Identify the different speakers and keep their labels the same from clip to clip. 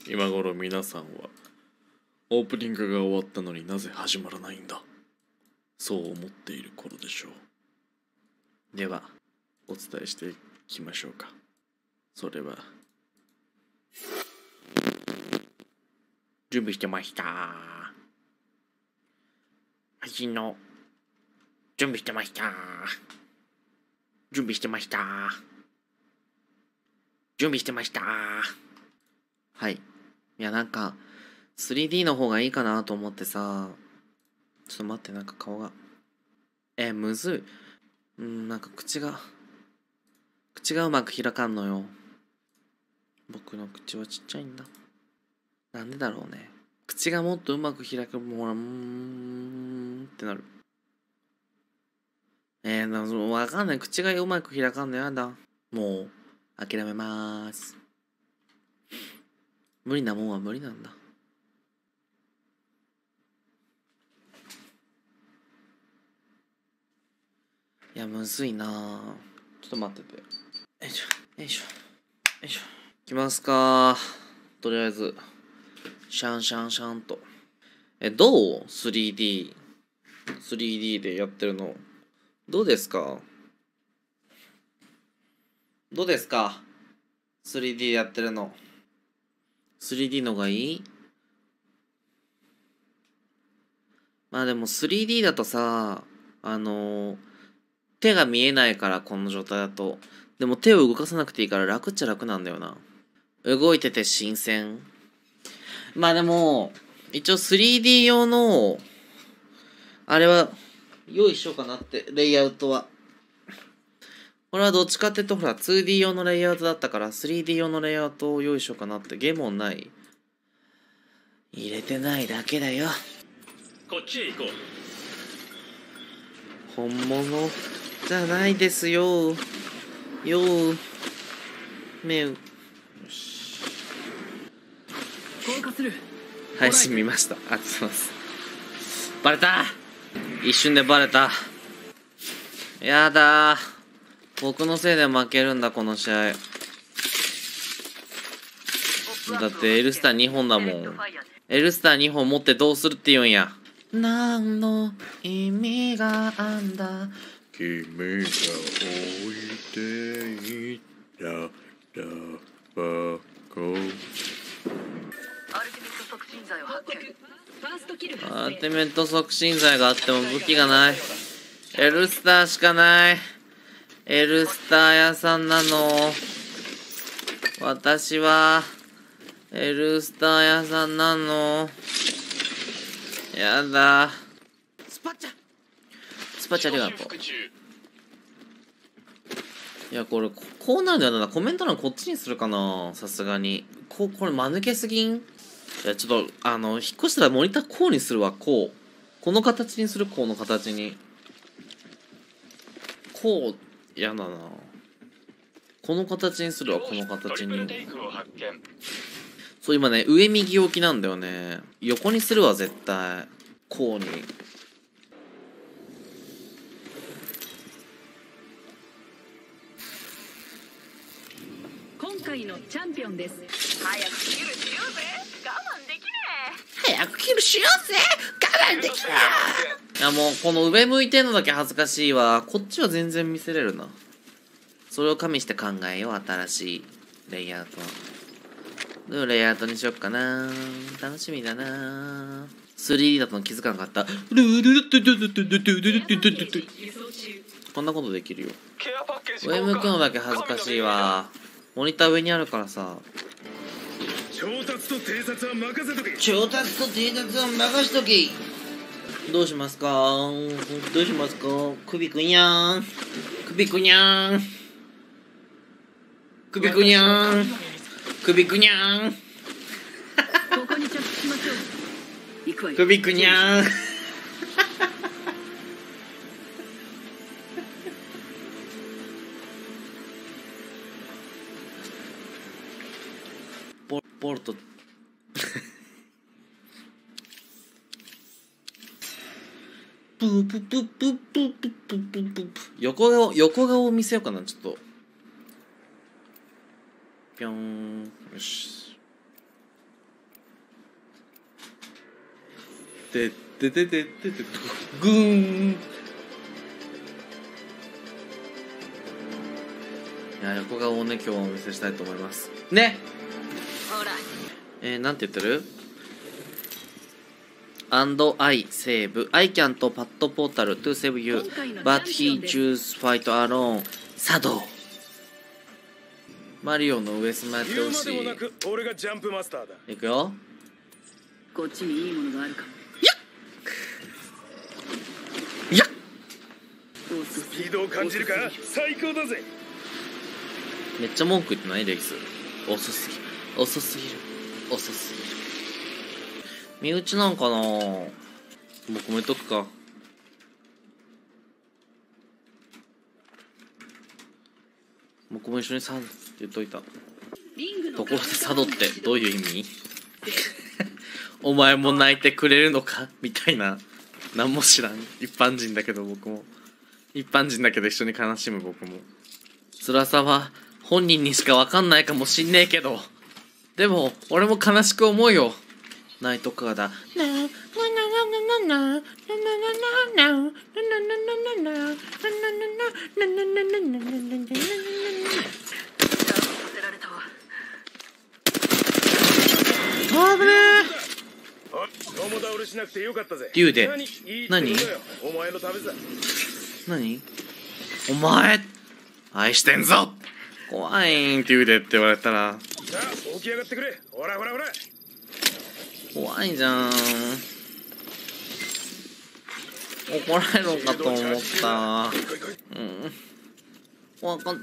Speaker 1: 今頃皆さんはオープニングが終わったのになぜ始まらないんだ、そう思っている頃でしょう。ではお伝えしていきましょうか。それは準備してました。配信の準備してました。準備してました。準備してました。はい。いや、なんか 3D の方がいいかなと思ってさ。ちょっと待って、なんか顔がむずい。なんか口がうまく開かんのよ。僕の口はちっちゃいんだ。なんでだろうね。口がもっとうまく開くもらってなる。わかんない。口がうまく開かんのやだ。もう諦めまーす。無理なもんは無理なんだ。いや、むずいなぁ。ちょっと待ってて。よいしょ、よいしょ、よいしょ。いきますか。とりあえずシャンシャンシャンと。どう 3D でやってるの。どうですか？どうですか？ 3D やってるの。3D のがいい？まあでも 3D だとさ、手が見えないから、この状態だと。でも手を動かさなくていいから楽っちゃ楽なんだよな。動いてて新鮮。まあでも、一応 3D 用の、あれは、用意しようかなって、レイアウトは。これはどっちかっていうと、ほら、2D 用のレイアウトだったから、3D 用のレイアウトを用意しようかなって。ゲーム音ない？入れてないだけだよ。
Speaker 2: こっちへ行こう。
Speaker 1: 本物じゃないですよ。よう。めう。よし。
Speaker 2: 降下する。
Speaker 1: 配信見ました。ありがとうございます。バレた。一瞬でバレた。やだー。僕のせいで負けるんだ、この試合。だってエルスター2本だもん。エルスター2本持ってどうするって言うんや。何の意味があんだ。君が置いていったタバコ。
Speaker 2: アルティメット促進剤を発見。ファーストキル発生。
Speaker 1: アルティメット促進剤があっても武器がない。エルスターしかない。エルスター屋さんなの。私はエルスター屋さんなの。やだ。スパチャありがとう。いや、これこうなるんだよな。コメント欄こっちにするかな、さすがに。これ間抜けすぎん？いや、ちょっと引っ越したらモニターこうにするわ。この形にする。この形にこう、やだな。この形にするわ。この形に。そう、今ね、上右置きなんだよね。横にするわ、絶対。こうに。
Speaker 2: 今回のチャンピオンです。早くキルしようぜ。我慢できね
Speaker 1: 早くキルしようぜ。我慢できねえ。いや、もうこの上向いてんのだけ恥ずかしいわ。こっちは全然見せれるな。それを加味して考えよう。新しいレイアウト。どういうレイアウトにしよっかな。楽しみだな。3D だと気づかなかった。こんなことできるよ。上向くのだけ恥ずかしいわ。モニター上にあるからさ。
Speaker 3: 調達と偵察は任せとけ。
Speaker 1: 調達と偵察は任しとけ。どうしますか？どうしますか？首くにゃーん。首くにゃーん。首くにゃーん。首くにゃーん。
Speaker 2: ここに着地しましょう。行くわよ。
Speaker 1: 首くにゃーん。ボルトプーププププププププ横顔を見せようかな。ちょっとぴょん。よし。 ででででででグーン。いや、横顔をね今日はお見せしたいと思いますね。
Speaker 2: ほら
Speaker 1: なんて言ってる？And I save I can とパッドポータル to save you but he choose fight alone サド。マリオの上スマやってほしい。
Speaker 3: 俺がジャンプマスターだ。
Speaker 1: いくよ。
Speaker 2: こっちにいいものがあるかも。
Speaker 1: いや
Speaker 3: スピードを感じるか？最高だぜ。
Speaker 1: めっちゃ文句言ってない？レイス遅すぎる遅すぎる遅すぎる。身内なんかな。僕も言っとくか。僕も一緒にサドって言っといた。ところでサドってどういう意味？お前も泣いてくれるのかみたいな。何も知らん一般人だけど、僕も一般人だけど一緒に悲しむ僕も。辛さは本人にしか分かんないかもしんねえけど、でも俺も悲しく思うよ。ナイトカーだ。危ねえ。
Speaker 3: 共倒れしなくてよかったぜ。
Speaker 1: デューで何？
Speaker 3: お前のためさ。
Speaker 1: 何？お前愛してんぞ。怖いんデューでって言われたら。
Speaker 3: さあ起き上がってくれ。ほらほらほら。
Speaker 1: 怖いじゃん。怒られるのかと思った。怖かった。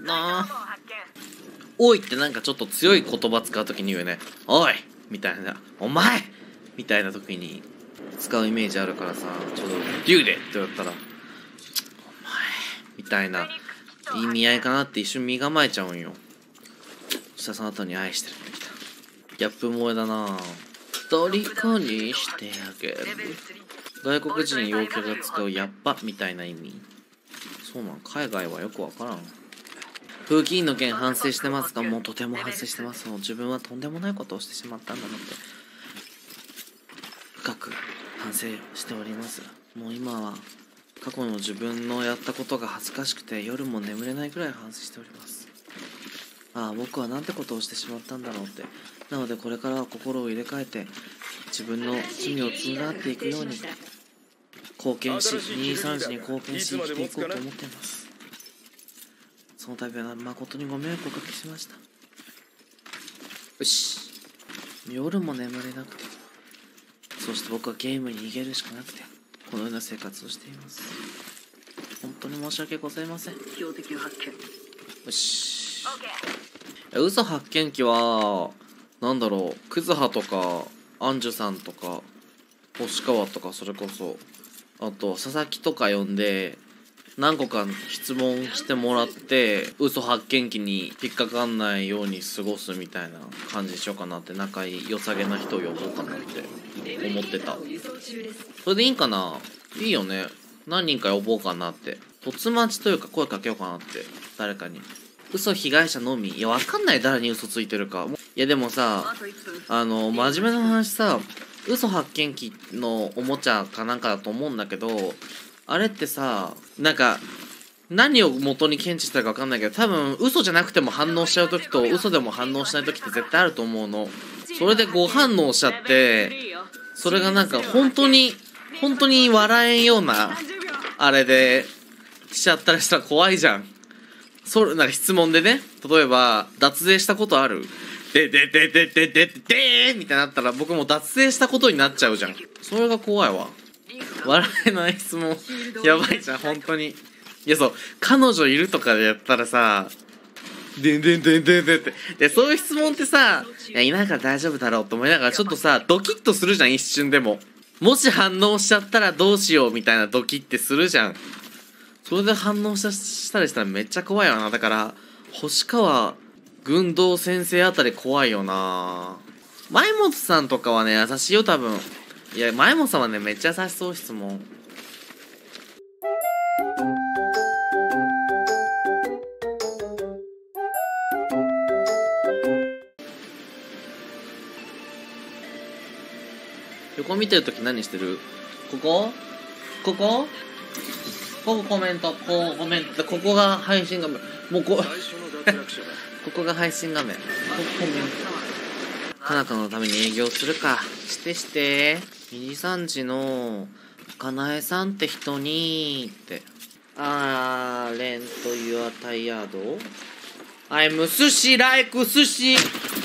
Speaker 1: おいってなんかちょっと強い言葉使うときに言うね。おいみたいな。お前みたいなときに使うイメージあるからさ、ちょっとデューでって言われたら、お前みたいな意味合いかなって一瞬身構えちゃうんよ。そしたらその後に愛してるってきた。ギャップ萌えだな。虜にしてあげる。外国人陽キャが使うやっぱみたいな意味。そうなん、海外はよくわからん。風紀委員の件反省してますか？もうとても反省してます。もう自分はとんでもないことをしてしまったんだなって深く反省しております。もう今は過去の自分のやったことが恥ずかしくて夜も眠れないくらい反省しております。ああ、僕はなんてことをしてしまったんだろうって。なのでこれからは心を入れ替えて自分の罪を償っていくように貢献し、23時に貢献し生きていこうと思っています。その度は誠にご迷惑をおかけしました。よし、夜も眠れなくて、そして僕はゲームに逃げるしかなくてこのような生活をしています。本当に申し訳ございません。
Speaker 2: 標的を発見。
Speaker 1: よし、嘘発見器はなんだろう、クズハとかアンジュさんとか星川とか、それこそあと佐々木とか呼んで何個か質問してもらって嘘発見器に引っかかんないように過ごすみたいな感じにしようかなって。仲いい良さげな人を呼ぼうかなって思ってた。それでいいんかな？いいよね。何人か呼ぼうかなって、とつまちというか声かけようかなって。誰かに嘘被害者のみ。いや、わかんない誰に嘘ついてるか。いやでもさ、真面目な話さ、嘘発見器のおもちゃかなんかだと思うんだけど、あれってさ、なんか何を元に検知したか分かんないけど、多分嘘じゃなくても反応しちゃう時と嘘でも反応しない時って絶対あると思うの。それで誤反応しちゃって、それがなんか本当に笑えんようなあれでしちゃったりしたら怖いじゃん。それなんか質問でね、例えば脱税したことある？でみたいになったら僕も脱税したことになっちゃうじゃん。それが怖いわ。笑えない質問やばいじゃん本当に。いや、そう、彼女いるとかでやったらさ、でってそういう質問ってさ、いやいないから大丈夫だろうと思いながらちょっとさドキッとするじゃん一瞬でも。もし反応しちゃったらどうしようみたいなドキッてするじゃん。それで反応したりしたらめっちゃ怖いよな。だから星川軍道先生あたり怖いよな。前本さんとかはね優しいよ多分。いや前本さんはねめっちゃ優しそう。質問よこ見てるとき何してる？ここコメント。コメント。ここが配信画面。もうここが配信画面。コメント。かなかのために営業するか。して。2時3時の、かなえさんって人に、って。レントユアタイヤードI'm 寿司 like 寿司。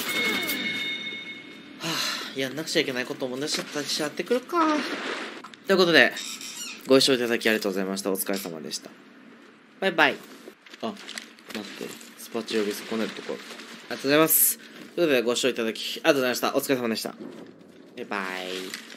Speaker 1: やんなくちゃいけないことを思い出しちゃったりしちゃってくるか。ということで、ご視聴いただきありがとうございました。お疲れ様でした。バイバイ。待って。スパチオビスこねるところ。ありがとうございます。ということで、ご視聴いただきありがとうございました。お疲れ様でした。バイバイ。